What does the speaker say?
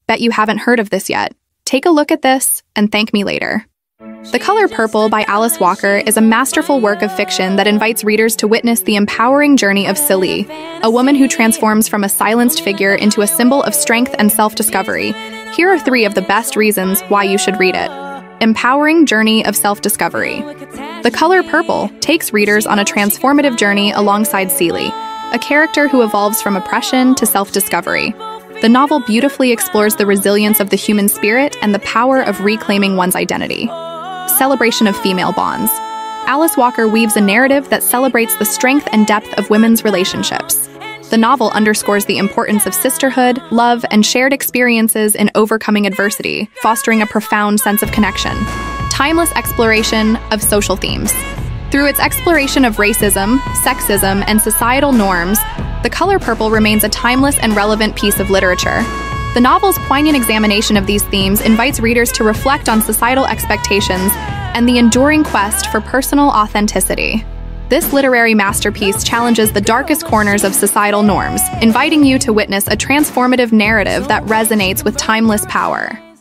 Bet you haven't heard of this yet. Take a look at this and thank me later. The Color Purple by Alice Walker is a masterful work of fiction that invites readers to witness the empowering journey of Celie, a woman who transforms from a silenced figure into a symbol of strength and self-discovery. Here are 3 of the best reasons why you should read it. Empowering journey of self-discovery. The Color Purple takes readers on a transformative journey alongside Celie, a character who evolves from oppression to self-discovery. The novel beautifully explores the resilience of the human spirit and the power of reclaiming one's identity. Celebration of female bonds. Alice Walker weaves a narrative that celebrates the strength and depth of women's relationships. The novel underscores the importance of sisterhood, love, and shared experiences in overcoming adversity, fostering a profound sense of connection. Timeless exploration of social themes. Through its exploration of racism, sexism, and societal norms, The Color Purple remains a timeless and relevant piece of literature. The novel's poignant examination of these themes invites readers to reflect on societal expectations and the enduring quest for personal authenticity. This literary masterpiece challenges the darkest corners of societal norms, inviting you to witness a transformative narrative that resonates with timeless power.